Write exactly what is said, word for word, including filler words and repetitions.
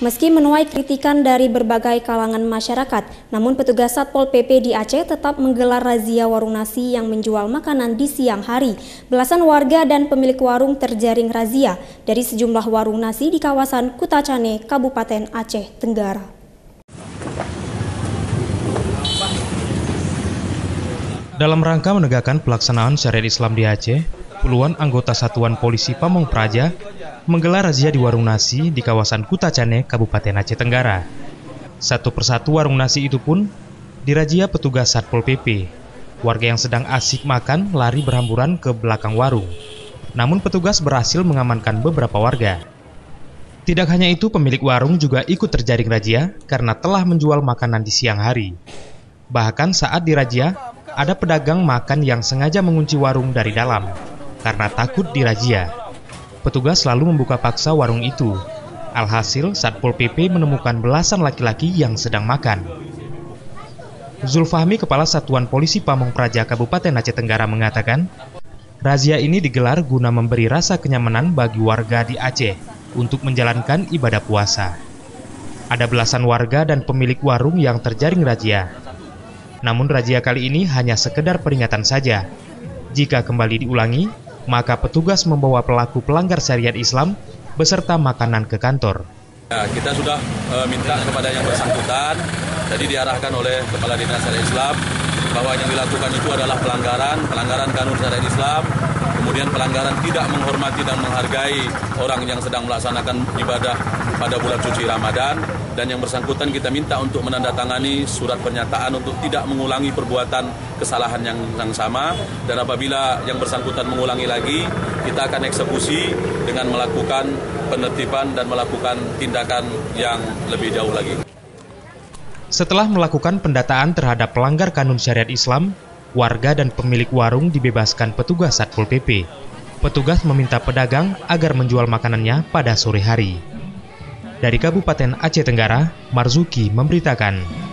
Meski menuai kritikan dari berbagai kalangan masyarakat, namun petugas Satpol P P di Aceh tetap menggelar razia warung nasi yang menjual makanan di siang hari. Belasan warga dan pemilik warung terjaring razia dari sejumlah warung nasi di kawasan Kutacane, Kabupaten Aceh Tenggara. Dalam rangka menegakkan pelaksanaan syariat Islam di Aceh, puluhan anggota Satuan Polisi Pamong Praja menggelar razia di warung nasi di kawasan Kutacane, Kabupaten Aceh Tenggara. Satu persatu warung nasi itu pun dirazia petugas Satpol P P. Warga yang sedang asik makan lari berhamburan ke belakang warung. Namun petugas berhasil mengamankan beberapa warga. Tidak hanya itu, pemilik warung juga ikut terjaring razia karena telah menjual makanan di siang hari. Bahkan saat dirazia, ada pedagang makan yang sengaja mengunci warung dari dalam karena takut dirazia. Petugas selalu membuka paksa warung itu. Alhasil, Satpol P P menemukan belasan laki-laki yang sedang makan. Zulfahmi, Kepala Satuan Polisi Pamong Praja Kabupaten Aceh Tenggara mengatakan, razia ini digelar guna memberi rasa kenyamanan bagi warga di Aceh untuk menjalankan ibadah puasa. Ada belasan warga dan pemilik warung yang terjaring razia. Namun razia kali ini hanya sekedar peringatan saja. Jika kembali diulangi, maka petugas membawa pelaku pelanggar syariat Islam beserta makanan ke kantor. Ya, kita sudah e, minta kepada yang bersangkutan, jadi diarahkan oleh Kepala Dinas Syariat Islam bahwa yang dilakukan itu adalah pelanggaran, pelanggaran kanun syariat Islam, kemudian pelanggaran tidak menghormati dan menghargai orang yang sedang melaksanakan ibadah pada bulan suci Ramadan, dan yang bersangkutan kita minta untuk menandatangani surat pernyataan untuk tidak mengulangi perbuatan kesalahan yang, yang sama, dan apabila yang bersangkutan mengulangi lagi, kita akan eksekusi dengan melakukan penertiban dan melakukan tindakan yang lebih jauh lagi. Setelah melakukan pendataan terhadap pelanggar kanun syariat Islam, warga dan pemilik warung dibebaskan petugas Satpol P P. Petugas meminta pedagang agar menjual makanannya pada sore hari. Dari Kabupaten Aceh Tenggara, Marzuki memberitakan.